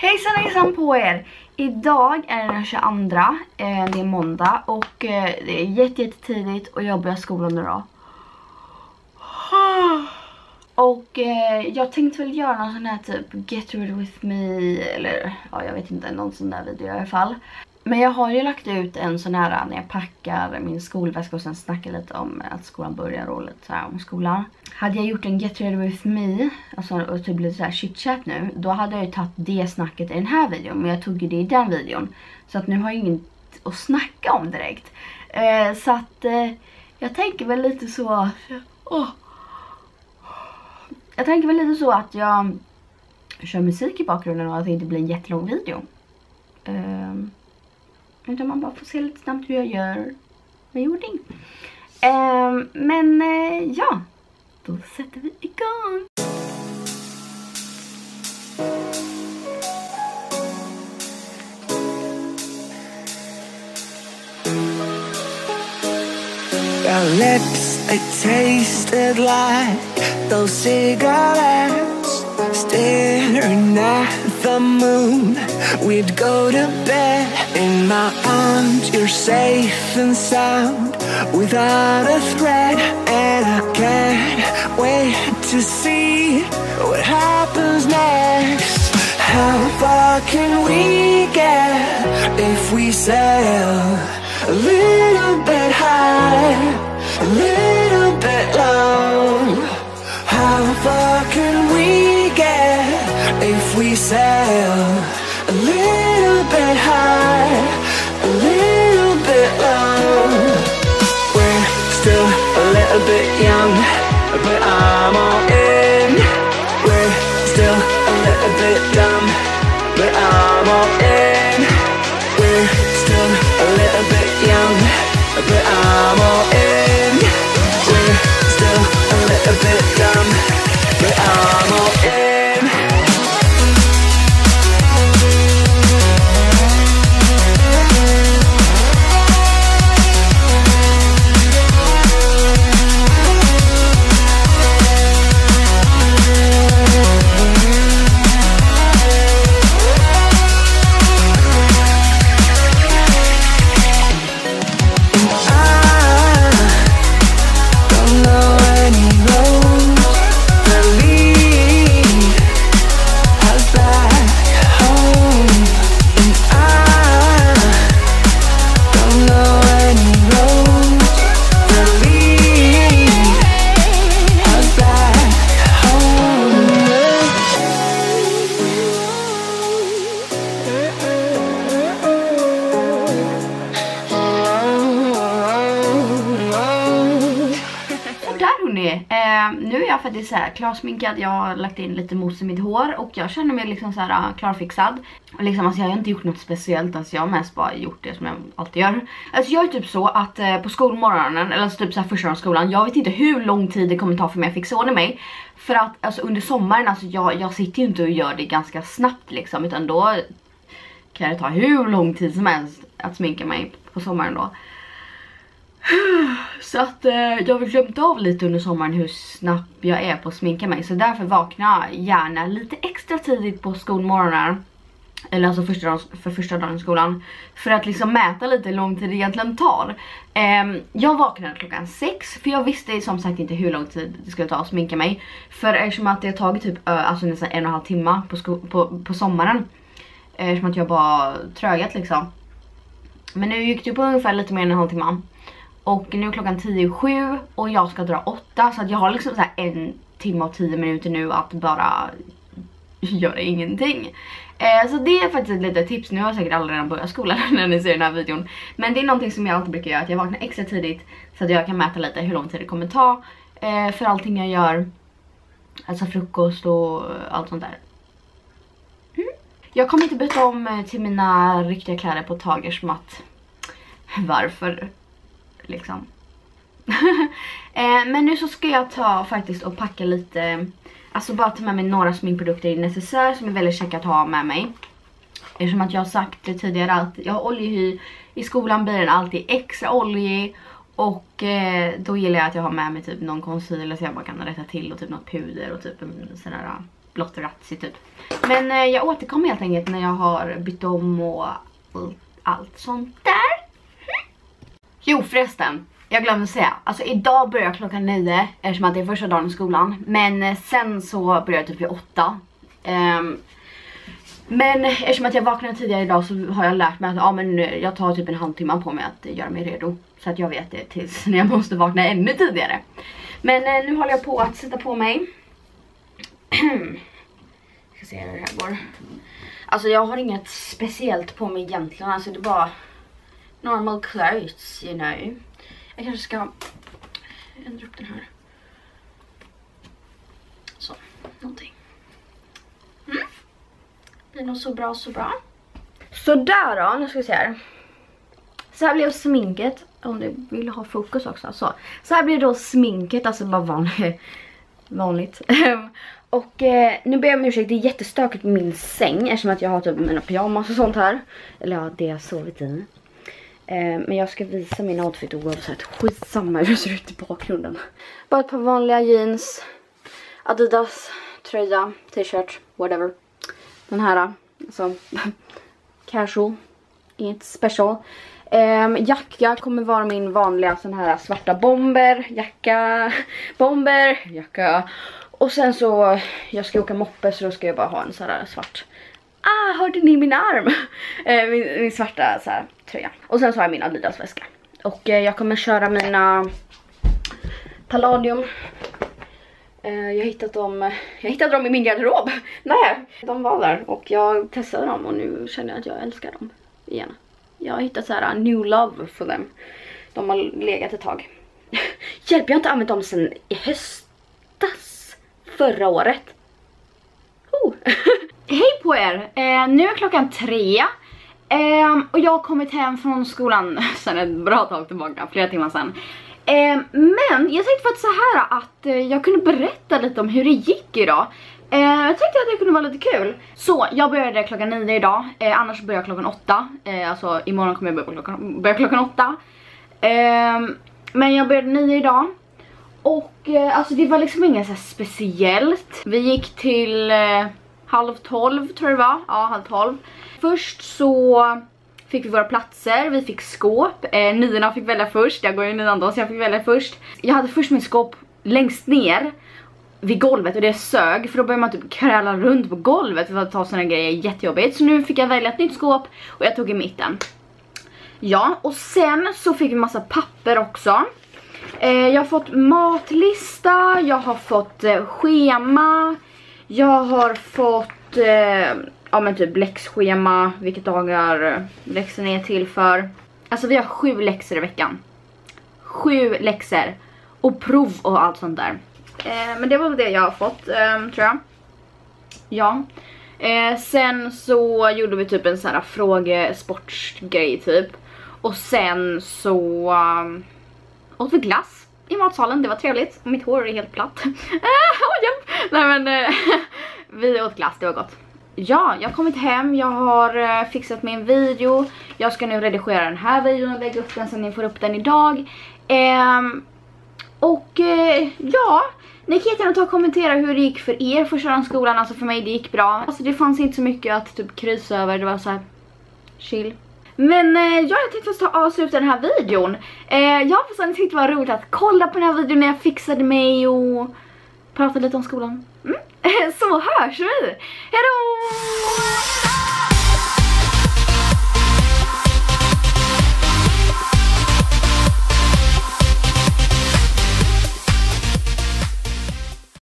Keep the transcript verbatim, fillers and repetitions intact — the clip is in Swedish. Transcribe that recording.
Hejsan hejsan på er! Idag är det den tjugoandra, eh, det är måndag och eh, det är jätte, jätte tidigt och jag börjar skolan nu då. Och eh, jag tänkte väl göra någon sån här typ Get ready with me, eller ja, jag vet inte, någon sån där video i alla fall. Men jag har ju lagt ut en sån här när jag packar min skolväska och sen snackar lite om att skolan börjar och lite så här om skolan. Hade jag gjort en Get ready with me, alltså och typ lite så här chit-chat nu, då hade jag ju tagit det snacket i den här videon, men jag tog ju det i den videon. Så att nu har jag inget att snacka om direkt. Eh, så att eh, jag tänker väl lite så... Oh. Jag tänker väl lite så att jag kör musik i bakgrunden och att det inte blir en jättelång video. Eh, utan man bara får se lite snabbt hur jag gör med jording. Eh, men eh, ja, då sätter vi igång. Your lips, they tasted like those cigarettes. Staring at the moon, we'd go to bed. In my arms, you're safe and sound, without a threat. And I can't wait to see what happens next. How far can we get if we sail a little bit high, a little bit low? How far can we get if we sail a little bit high, a little bit low? We're still a little bit young, but I'm all in. We're still a little bit dumb, but I'm all in. We're still a little bit young, but I'm all in. We're still a little bit dumb, but I'm all in. Eh, nu är jag faktiskt så här klarsminkad. Jag har lagt in lite mousse i mitt hår och jag känner mig liksom så här klarfixad. Och liksom, alltså jag har inte gjort något speciellt, alltså jag har mest bara gjort det som jag alltid gör. Alltså jag är typ så att eh, på skolmorgonen, eller alltså typ så här första dagen skolan, jag vet inte hur lång tid det kommer ta för mig att fixa ordning mig. För att alltså under sommaren, alltså jag, jag sitter ju inte och gör det ganska snabbt liksom, utan då kan det ta hur lång tid som helst att sminka mig på sommaren då. Så att eh, jag har glömt av lite under sommaren hur snabb jag är på att sminka mig. Så därför vaknar jag gärna lite extra tidigt på skolmorgonen. Eller alltså första dagen, för första dagen i skolan. För att liksom mäta lite hur lång tid det egentligen tar. eh, Jag vaknade klockan sex. För jag visste som sagt inte hur lång tid det skulle ta att sminka mig. För eftersom att det har tagit typ alltså nästan en och en halv timme på, sko- på, på sommaren. Eftersom att jag bara trögat liksom. Men nu gick det på ungefär lite mer än en halv timme. Och nu är klockan tio och sju och jag ska dra åtta. Så att jag har liksom så här en timme och tio minuter nu att bara göra ingenting. Eh, så det är faktiskt ett litet tips. Nu har jag säkert alla redan börjat skolan när ni ser den här videon. Men det är någonting som jag alltid brukar göra. Att jag vaknar extra tidigt så att jag kan mäta lite hur lång tid det kommer ta. Eh, för allting jag gör. Alltså frukost och allt sånt där. Mm. Jag kommer inte byta om till mina riktiga kläder på ett tag som att... Varför... liksom. eh, men nu så ska jag ta faktiskt och packa lite, alltså bara ta med mig några sminkprodukter i necessär som är väldigt käcka att ha med mig. Eftersom att jag har sagt det tidigare att jag har oljehy i skolan, blir den alltid extra oljig. Och eh, då gillar jag att jag har med mig typ någon concealer så jag bara kan rätta till och typ något puder och typ en sån här blått och ratt typ. Men eh, jag återkommer helt enkelt när jag har bytt om och, och allt sånt där. Jo förresten, jag glömde säga. Alltså idag börjar klockan nio eftersom att det är första dagen i skolan. Men eh, sen så börjar jag typ vid åtta. Um, men eftersom att jag vaknade tidigare idag så har jag lärt mig att ja, men jag tar typ en halvtimme på mig att göra mig redo. Så att jag vet det tills när jag måste vakna ännu tidigare. Men eh, nu håller jag på att sätta på mig. Ska se hur det här går. Alltså jag har inget speciellt på mig egentligen. Alltså det är bara normal clothes, you know. Jag kanske ska ändra upp den här. Så, någonting. Mm. Det är nog så bra, så bra. Så där då, nu ska vi se här. Så här blev sminket. Om du vill ha fokus också. Så, så här blir då sminket, alltså bara vanligt. vanligt. Och eh, nu ber jag om ursäkt, det är jättestökigt på min säng eftersom att jag har typ mina pyjamas och sånt här. Eller ja, det jag sovit i. Eh, men jag ska visa min outfit oavsett. Skitsamma hur det ser ut i bakgrunden. Bara ett par vanliga jeans. Adidas, tröja, t-shirt, whatever. Den här, alltså casual, inget special. Um, jacka kommer vara min vanliga sån här svarta bomber, jacka, bomber, jacka. Och sen så, jag ska åka moppe så då ska jag bara ha en sån här svart. Ah, hörde ni min arm? Uh, min, min svarta så här, tröja. Och sen så har jag min Adidas väska. Och uh, jag kommer köra mina Palladium. Uh, jag hittat dem, jag hittade dem i min garderob. Nej, de var där och jag testade dem och nu känner jag att jag älskar dem igen. Jag har hittat så här new love för dem. De har legat ett tag. Hjälp, jag har inte använt dem sedan i höstas förra året. Oh. Hej på er! Eh, nu är klockan tre. Eh, och jag har kommit hem från skolan sedan ett bra tag tillbaka, flera timmar sedan. Eh, men jag tänkte faktiskt så här att eh, jag kunde berätta lite om hur det gick idag. Eh, jag tänkte att det kunde vara lite kul. Så jag började klockan nio idag. eh, Annars börjar jag klockan åtta. eh, Alltså imorgon kommer jag börja, på klockan, börja klockan åtta. eh, Men jag började nio idag. Och eh, alltså det var liksom inget så här speciellt. Vi gick till eh, halv tolv tror jag det var. Ja, halv tolv. Först så fick vi våra platser, vi fick skåp. eh, Niorna fick välja först, jag går ju nian då så jag fick välja först. Jag hade först min skåp längst ner vid golvet och det sög, för då börjar man typ kräla runt på golvet för att ta såna grejer, jättejobbigt. Så nu fick jag välja ett nytt skåp och jag tog i mitten. Ja, och sen så fick vi massa papper också. eh, Jag har fått matlista, jag har fått eh, schema. Jag har fått eh, ja men typ läxschema, vilka dagar läxorna är till för. Alltså vi har sju läxor i veckan. Sju läxor och prov och allt sånt där. Eh, men det var det jag har fått, eh, tror jag. Ja. Eh, sen så gjorde vi typ en sån här frågesportsgrej typ. Och sen så um, åt vi glass i matsalen, det var trevligt. Mitt hår är helt platt. Nej men eh, vi åt glass, det var gott. Ja, jag har kommit hem, jag har uh, fixat min video. Jag ska nu redigera den här videon och lägga upp den så ni får upp den idag. Um, och uh, ja, ni kan gärna ta och kommentera hur det gick för er första dagen skolan. Alltså för mig det gick bra. Alltså det fanns inte så mycket att typ kryssa över, det var så här chill. Men eh, ja, jag tänkte först ta avsluta den här videon. eh, Jag hoppas att ni tyckte det var roligt att kolla på den här videon när jag fixade mig och prata lite om skolan. mm. Så hörs vi. Hejdå!